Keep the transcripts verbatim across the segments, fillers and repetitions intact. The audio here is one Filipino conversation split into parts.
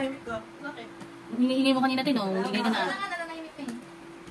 tahimik ka? Bakit? Ingay mo kanina din, oh. Ingay ka na. Wala nga, nananahimik ka eh.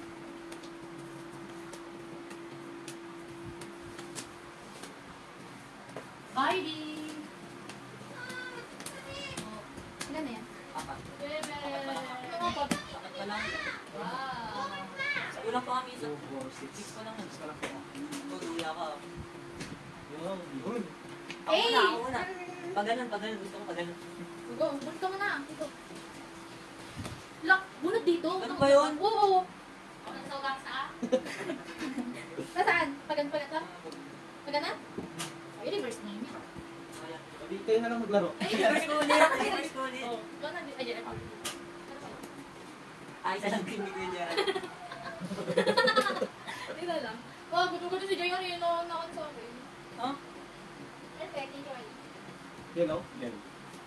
Bye, Di! Ilan na yan? Apat. Bebe! Apat pa lang. Wow! Sa ulang pa kami isa. two, four, six. Six pa lang. Six pa lang. Tutuya ka. Yun, yun. Ako na, ako na. Pag ganun, pag ganun. Gusto ko pag ganun. Go, bunot ka muna. Ito. Lock, bunot dito. Ano ba yun? Oo. Ako na sa ugang sa Nasaan? Pagan, pagan lang? Pagan na? Ay, reverse na yun. Ayan. Hindi kayo na lang maglaro. Reverse ko ulit. Reverse ko ulit. Oo. Go na. Ay, dyan. Ay, isa lang din ni Kuya Gerald. Hindi na lang. Wow, gusto-gusto si Joy. Ano yun? Nakon sa akin. Huh? Perfect, enjoy. Yellow? Yellow.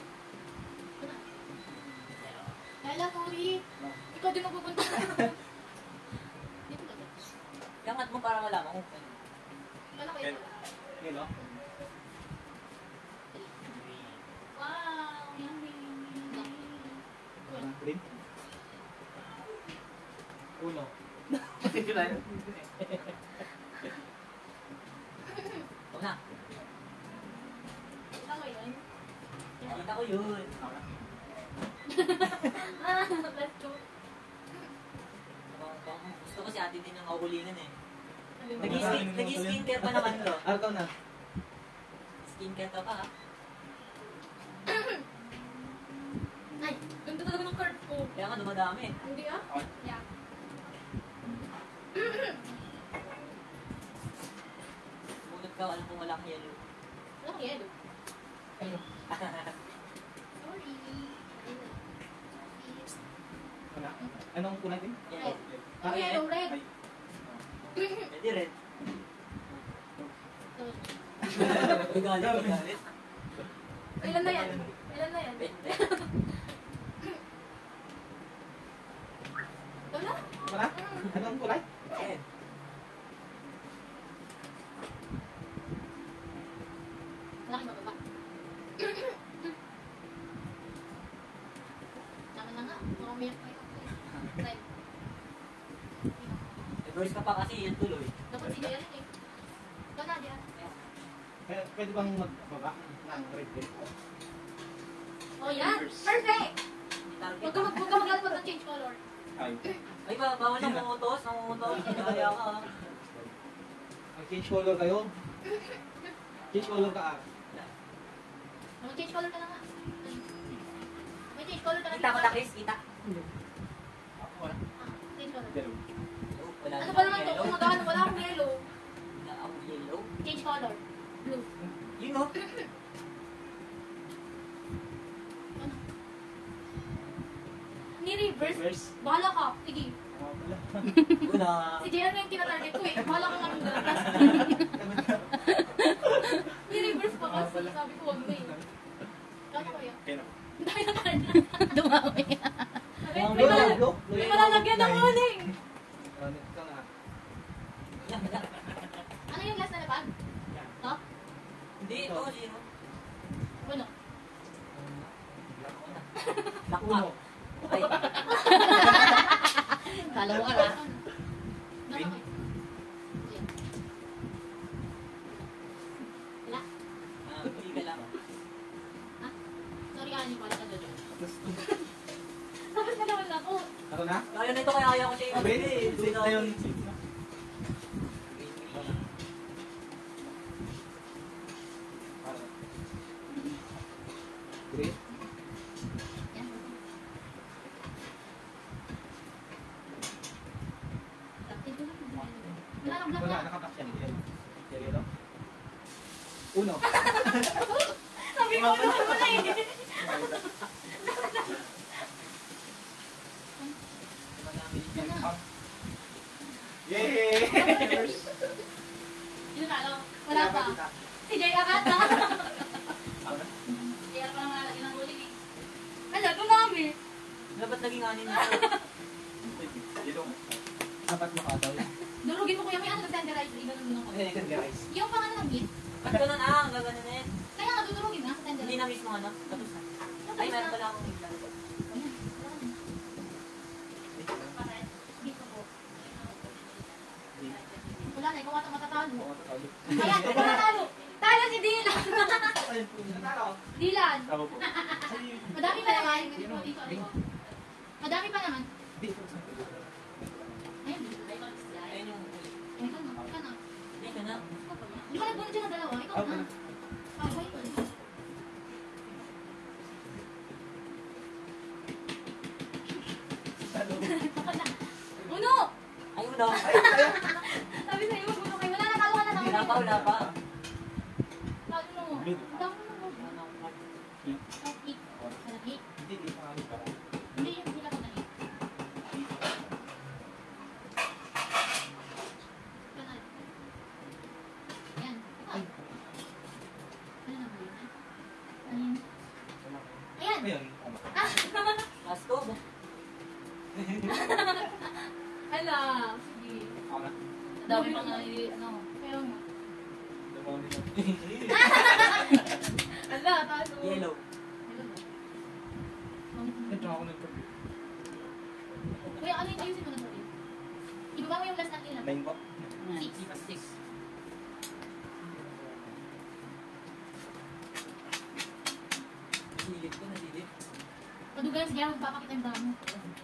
Lala, sorry. Ikaw din magpupunta. Dito ka. Yangat mo para malaman kung ano. Wala kayo. Yellow? Wow, yummy. Green? Uno. Sige na yun. Ito na. Tama yun? Kita ko yun. Ah, let's go. Gusto ko si ate din yung kauulingan eh. Ano ba? Nag-skin, nag-skincare pa naman to. Arkaw na. Skincare ka pa ha. Ay, ganda talaga ng card ko. Kaya nga dumadami eh. Hindi ah? Yeah. Bunot ka, alam kung wala kang yellow. Wala kang yellow. Ano? Sorry. Ano? Anong kulay din? Yellow. Ako yellow, red. Ay. Pwede red. Magalit, magalit. Ilan na yan? Ilan na yan? Pwede. Wala? Wala? Anong kulay? Red. Wala kang bababa. Tama na nga. Mukhang umiyak pa ito. Red. Reverse ka pa kasi yan tuloy. Dapat si Jaya rin eh. Ito na, Jaya. Pwede pwede bang magbaba ng red din? Oh, yan! Perfect! Target. Huwag ka mag- huwag ka mag-alpag ng change color. Ay. Ay ba, bawal na mangutos, nangungutos. Kaya ka ha. Mag-change color kayo. Change color ka ah. Mag-change color ka na nga. May change color ka na. Kita ko na Chris, kita. Ako ah. Ah, change color. Yellow. Oh, wala Ano na ba naman ito? yellow. Kung magkano, wala akong yellow. Wala akong yellow. Change color. Blue. Yun o. Ano? Ni-reverse. Reverse. Bahala ka. Sige. Oh, wala. Una. Si Jaya na yung tinatarget ko eh. Bahala ka nga nung galas. Ni-reverse pa kasi. Sabi ko, wag na eh. Kano kaya? Kaya Dahil na kanya. Dumawi. May may mal- may malalagyan ng uling. Ano ito nga? Ano yung last na lapag? Ha? Hindi, ito, zero. Ano? Nakma. Uno. Ay, Kala mo ka na. Green? Wala? ah, hindi ka lang. Ha? Sorry, Ani. Balik ka doon. Tapos na naman ako. Ako na? Kaya na ito, kaya kaya ko siya yung Pwede. Six na yun. Green? Yan. Taktin ko lang. Wala nang black Wala, na. nakatap siya. Yellow. Yellow? Uno. Sabi ko na wala eh. Yay! Yun na, alam. Wala pa. Si Jay Akata. Jay Akata lang lalagyan ng uling eh. Hala, dumami. Dapat naging anin na. Yellow. Dapat makataw. Durugin mo kuya, may ano tenderize. Ganun mo Okay, I can guys. yung pangalan ng meat, Ba't ko nun ah, gagano na yan. kaya nga dudurugin na sa Hindi tenderize. na mismo ano, tapos na. Ay, meron pala akong ilan. talo. Oo, tatalo. Ayan, wala talo. Talo si Dylan. Ayun, natalo. Dylan. Tama po. Madami pa naman. Madami pa naman. Dito. Ayun. Ayun yung... Ayun ka na. Ikaw na. Hindi ka na. Di ba nagbunod siya ng dalawa? Ikaw na. Ah, wait. Talo. Uno! Ayun na. Sabi sa'yo, mag-uno kayo. Wala na, talo ka na. Hindi na pa, wala pa. Talo mo. Talo mo. Eight. Wala, eight. Hindi, di pa kami para. Hindi, hindi lang ako na eight. Kanan. Yan. Ay. Ano na ba yun? Ayun. Ayan. Ayun. Ah! Last go ba? Hala. Sige. Ako na. Dami pa nga, eh, ano. Kaya nga. Damaw nila. Hala, talo. Yellow. Ito ako nagpapit. Kuya, ano yung ayusin mo na sorry? Ibaba mo yung last natin lang. Nine po. Six. Six. Silip ko, nasilip. Padugan, sige, magpapakita yung damo.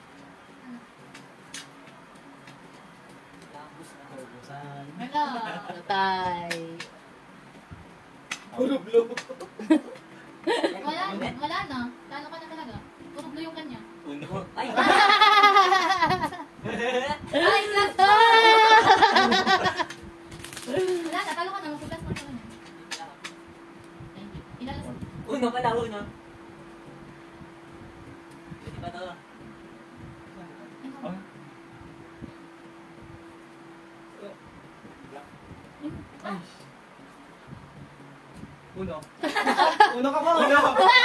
Tapos na. Kaubusan. Hala. Patay. Puro blue. Wala, wala na. Talo ka na talaga. Puro blue yung kanya. Uno. Ay! Ay, plus four! Wala na, talo ka na. Mag-plus four ka na. Ilalas. Uno pala, uno. Pwede ba ito? Oh. Ay. Uno. Uno ka po. Uno.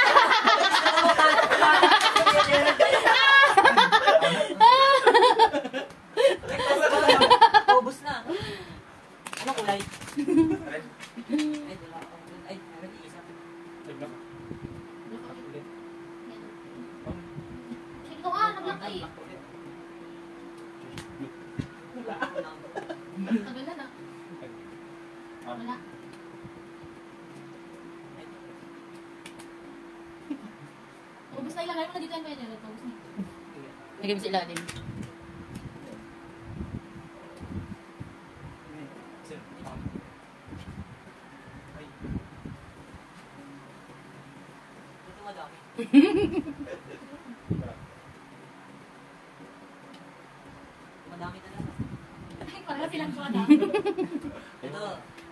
Ubus na. Ano kulay? Red. Ay, wala ako. Ay, meron isa. Red lang. Ulit. Ikaw ah, nag-block ka eh. Tagal na na. Wala. Ubus na ilagay mo na dito yung pwede. Ubus na. Lagay mo sa ilalim. Ay. Ito madami. Madami talaga. Ay, parang silang soda. Ito.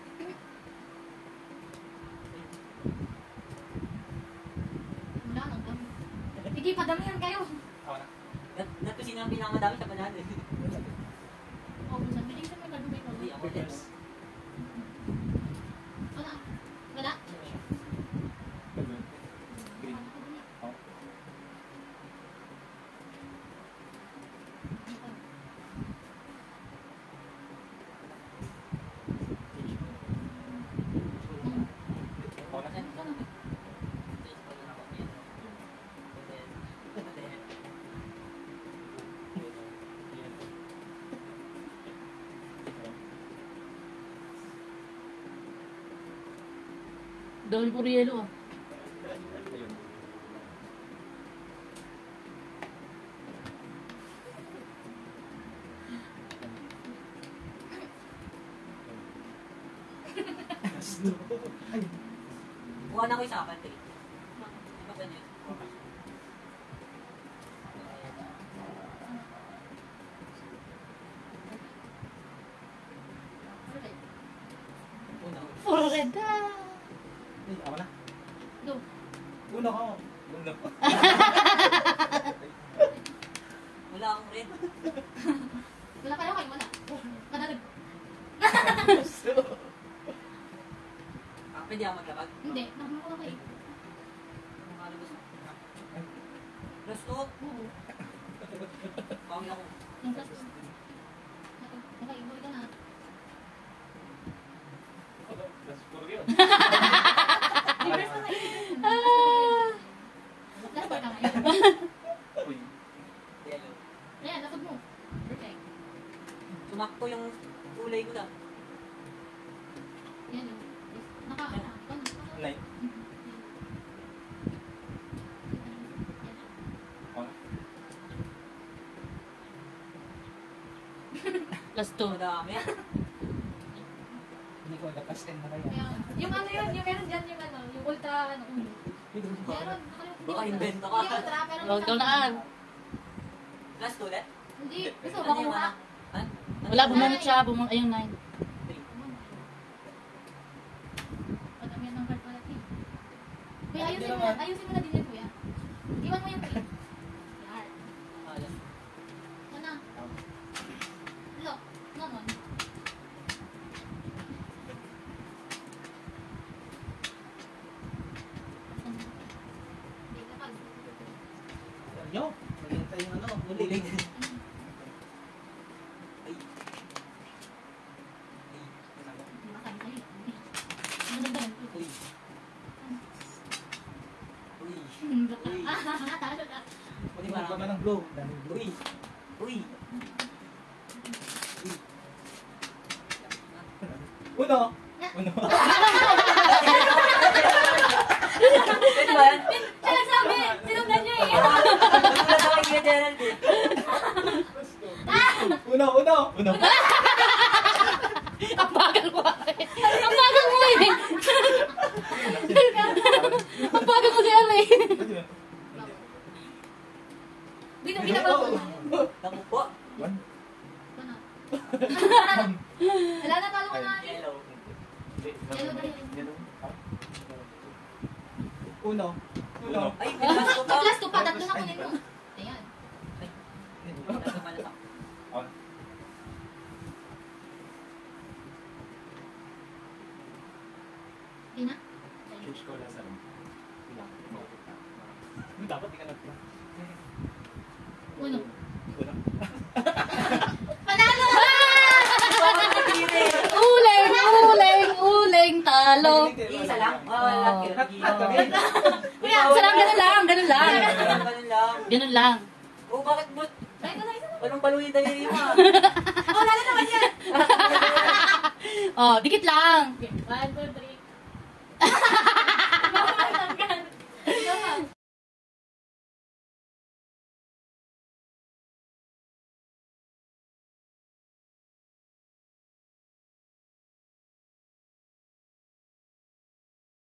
Wala nang dami. Sige, padamihan kayo. Ako na. Dat- Dato sino ang pinakamadami sa panalo. Ubus na. Bilisan mo yung kadumi ko. Hindi, ako din. Wala. Wala. Green. Oh. Ako na. Ito na. Dami puro yelo ah. Ayun. Ay. Kuha na ko yung sa akin, Tri. Ito ba niya? Una. Puro red ah. Ay, ako na. Go. Uno ka. Uno. Wala akong red. Wala kayo kayo. Wala. Madalag. Ah, pwede ako maglapag? Hindi. Nakamuha kayo. Makalabas ako. Plus two. Oo. Pawin ako. Yung plus two. Okay, ibuhay ka na. Plus four yun. Reverse na kayo. Last four ka ngayon. Uy. Yellow. Ayan, lapag mo. Perfect. Sumakto yung kulay ko lang. Yan yun. Naka, ano, ikaw na. Nine. Plus two. Madami. Hindi ko alam, plus ten na kaya. Kaya, yung ano yun, yung meron dyan yung ano, yung ultra, ano, uno. Meron, nakalimutan Baka ko. invento ka. Hindi ultra, pero Huwag ka naan. Last two ulit? Hindi, gusto Ano mo yung makuha? ano? Ano? Wala, bumunot siya. Bumunot. Ayun, nine. Madami yan ng card pala, Tim. Kuya, ayusin mo, ayusin mo na din yan, kuya. Iwan mo yung three. Yan. Akala. Ano? Look, naman. Hindi, lapag. Yo, maganda yung ano, Uling. uling. Ay. Ay. Makan kayo. Ano ba yan? Uy. Uy. Hmm, baka. Ah, talo na. Uy, Hindi ba marami. ng glow? Daming glow. Uy. Uy. Uy. Uno! Uno! Pwede ba yan? Siya nagsabi! Sinundan niyo eh! Nagulat ako kay Gerald eh. Uno! Uno! Uno! Ang bagal mo. Ang bagal mo eh. Ang bagal mo si Ari. Bino, binaba ko. Naku po. One. Ito na. Wala na, talo ka na. Yellow. Yellow ba yun? Uno. Uno. Ay, may last two pa. May last two pa, tatlo na kunin mo. Ayan. Last two pa na to. On. Di na? Choose ko lang sa room. Dapat di ka nagpa. Uno. Uno. Panalo! Uling, uling, uling, talo. Isa lang. Oh, lucky. Lucky. Kuya, Isa lang, ganun lang, ganun lang. Ganun lang. Ganun lang. Oh, bakit mo? Ay, ito na, isa na. Walang baluhin tayo yung ima. Oh, lalo naman yan! Oh, dikit lang. One, two,